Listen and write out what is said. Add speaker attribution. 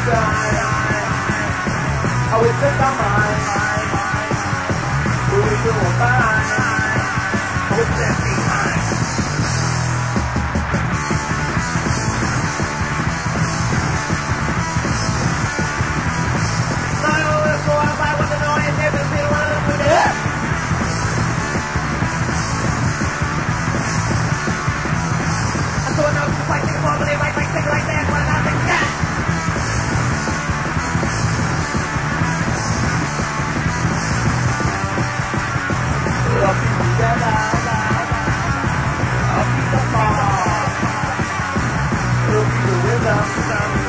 Speaker 1: I will set my mind. We will do a fine. What's that behind? No, let's go outside with the noise. Never feel one of them with it. I saw a note to fight things more, but they might think like that. Why not think that? I'll be together. I'll be the ball. We'll be the rhythm.